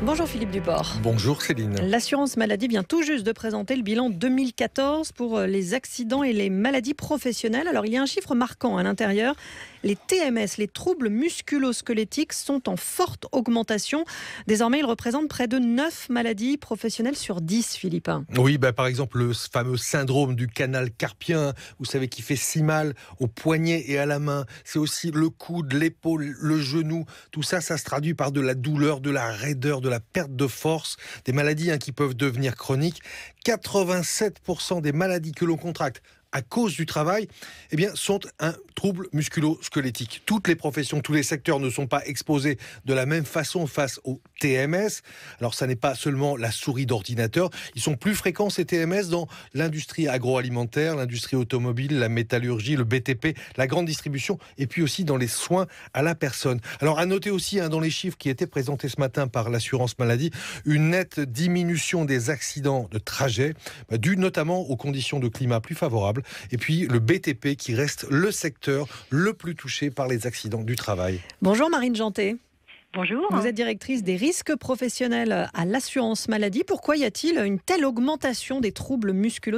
Bonjour Philippe Duport. Bonjour Céline. L'assurance maladie vient tout juste de présenter le bilan 2014 pour les accidents et les maladies professionnelles. Alors il y a un chiffre marquant à l'intérieur. Les TMS, les troubles musculo-squelettiques, sont en forte augmentation. Désormais, ils représentent près de 9 maladies professionnelles sur 10, Philippe. Oui, par exemple, le fameux syndrome du canal carpien, vous savez, qui fait si mal au poignet et à la main. C'est aussi le coude, l'épaule, le genou. Tout ça, ça se traduit par de la douleur, de la raideur, de la perte de force. Des maladies qui peuvent devenir chroniques. 87% des maladies que l'on contracte à cause du travail, sont un trouble musculo-squelettique. Toutes les professions, tous les secteurs ne sont pas exposés de la même façon face aux TMS. Alors, ça n'est pas seulement la souris d'ordinateur. Ils sont plus fréquents, ces TMS, dans l'industrie agroalimentaire, l'industrie automobile, la métallurgie, le BTP, la grande distribution, et puis aussi dans les soins à la personne. Alors, à noter aussi, dans les chiffres qui étaient présentés ce matin par l'assurance maladie, une nette diminution des accidents de trajet, due notamment aux conditions de climat plus favorables. Et puis le BTP qui reste le secteur le plus touché par les accidents du travail. Bonjour Marine Janté. Bonjour. Vous êtes directrice des risques professionnels à l'assurance maladie. Pourquoi y a-t-il une telle augmentation des troubles musculo-squelettiques ?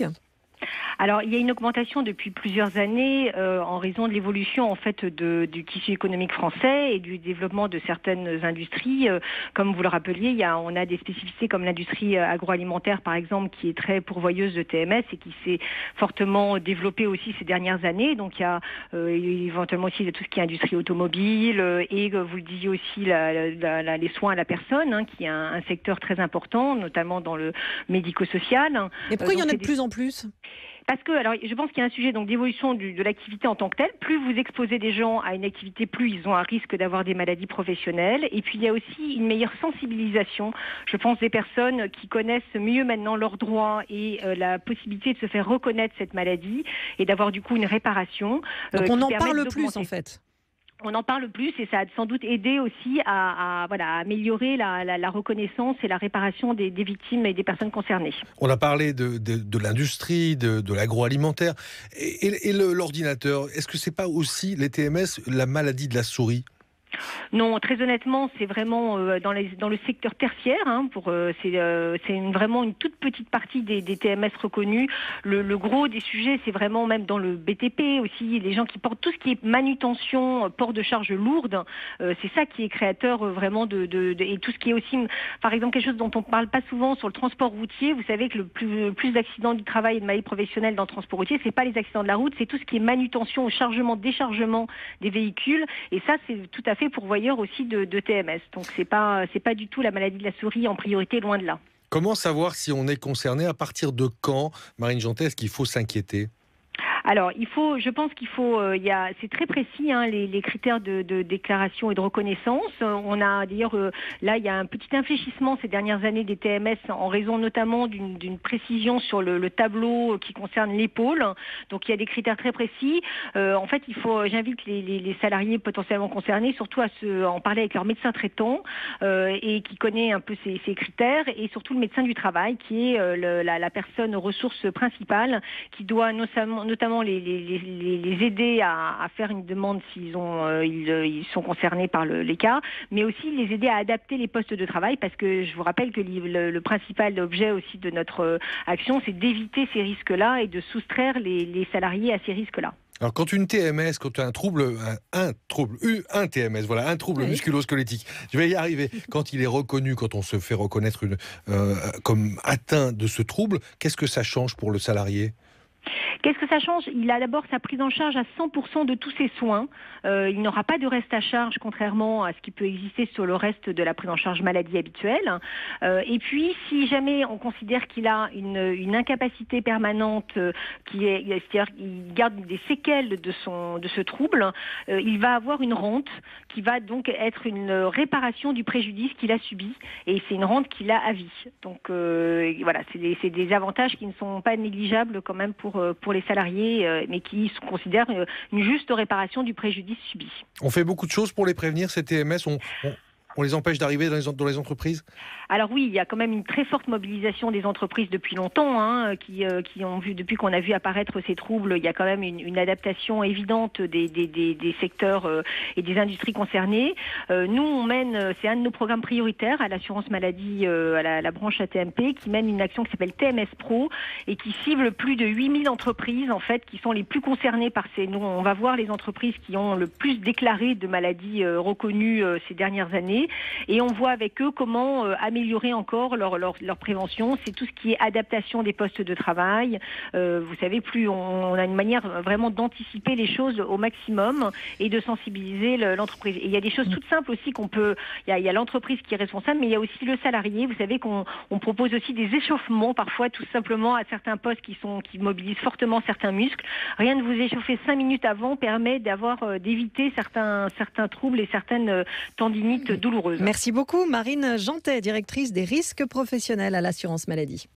Alors, il y a une augmentation depuis plusieurs années en raison de l'évolution en fait du tissu économique français et du développement de certaines industries. Comme vous le rappeliez, on a des spécificités comme l'industrie agroalimentaire, par exemple, qui est très pourvoyeuse de TMS et qui s'est fortement développée aussi ces dernières années. Donc, il y a éventuellement aussi tout ce qui est industrie automobile et vous le disiez aussi les soins à la personne, qui est un secteur très important, notamment dans le médico-social. Et pourquoi il y en a de plus en plus ? Parce que, je pense qu'il y a un sujet d'évolution de l'activité en tant que telle. Plus vous exposez des gens à une activité, plus ils ont un risque d'avoir des maladies professionnelles. Et puis, il y a aussi une meilleure sensibilisation, je pense, des personnes qui connaissent mieux maintenant leurs droits et la possibilité de se faire reconnaître cette maladie et d'avoir du coup une réparation. Donc on en parle plus en fait. On en parle plus et ça a sans doute aidé aussi à améliorer la reconnaissance et la réparation des victimes et des personnes concernées. On a parlé de l'industrie, de l'agroalimentaire et l'ordinateur. Est-ce que c'est pas aussi les TMS, la maladie de la souris ? Non, très honnêtement, c'est vraiment dans le secteur tertiaire. C'est vraiment une toute petite partie des TMS reconnus. Le gros des sujets, c'est vraiment même dans le BTP aussi, les gens qui portent tout ce qui est manutention, port de charges lourdes. C'est ça qui est créateur vraiment et tout ce qui est aussi, par exemple, quelque chose dont on ne parle pas souvent sur le transport routier. Vous savez que le plus d'accidents du travail et de maladies professionnelles dans le transport routier, c'est pas les accidents de la route, c'est tout ce qui est manutention, au chargement, déchargement des véhicules. Et ça, c'est tout à fait pourvoyeur aussi de TMS. Donc c'est pas du tout la maladie de la souris en priorité, loin de là. Comment savoir si on est concerné ? À partir de quand, Marine Janté, est-ce qu'il faut s'inquiéter ? Alors, c'est très précis, les critères de déclaration et de reconnaissance. On a d'ailleurs, là, il y a un petit infléchissement ces dernières années des TMS en raison notamment d'une précision sur le tableau qui concerne l'épaule. Donc, il y a des critères très précis. En fait, j'invite les salariés potentiellement concernés surtout à en parler avec leur médecin traitant et qui connaît un peu ces critères et surtout le médecin du travail qui est la personne ressource principale qui doit notamment les aider à faire une demande s'ils sont concernés par les cas, mais aussi les aider à adapter les postes de travail parce que je vous rappelle que le principal objet aussi de notre action, c'est d'éviter ces risques-là et de soustraire les salariés à ces risques-là. Alors quand une TMS, quand un trouble musculo-squelettique, je vais y arriver, quand il est reconnu, quand on se fait reconnaître comme atteint de ce trouble, qu'est-ce que ça change pour le salarié ? Qu'est-ce que ça change ? Il a d'abord sa prise en charge à 100% de tous ses soins. Il n'aura pas de reste à charge, contrairement à ce qui peut exister sur le reste de la prise en charge maladie habituelle. Et puis, si jamais on considère qu'il a une incapacité permanente, c'est-à-dire qu'il garde des séquelles de ce trouble, il va avoir une rente qui va donc être une réparation du préjudice qu'il a subi. Et c'est une rente qu'il a à vie. Donc voilà, c'est des avantages qui ne sont pas négligeables quand même pour les salariés, mais qui considèrent une juste réparation du préjudice subi. On fait beaucoup de choses pour les prévenir, ces TMS. On les empêche d'arriver dans les entreprises? Alors oui, il y a quand même une très forte mobilisation des entreprises depuis longtemps, qui ont vu, depuis qu'on a vu apparaître ces troubles, il y a quand même une adaptation évidente des secteurs et des industries concernées. Nous, on mène, c'est un de nos programmes prioritaires à l'assurance maladie, à la branche AT-MP, qui mène une action qui s'appelle TMS Pro et qui cible plus de 8000 entreprises, en fait, qui sont les plus concernées par ces... Nous, on va voir les entreprises qui ont le plus déclaré de maladies reconnues ces dernières années et on voit avec eux comment améliorer encore leur prévention. C'est tout ce qui est adaptation des postes de travail. Vous savez, plus on a une manière vraiment d'anticiper les choses au maximum et de sensibiliser l'entreprise. Et il y a des choses toutes simples aussi qu'on peut... Il y a l'entreprise qui est responsable, mais il y a aussi le salarié. Vous savez qu'on propose aussi des échauffements, parfois tout simplement à certains postes qui mobilisent fortement certains muscles. Rien de vous échauffer 5 minutes avant permet d'éviter certains troubles et certaines tendinites douloureuses. Merci beaucoup Marine Jantet, directrice des risques professionnels à l'assurance maladie.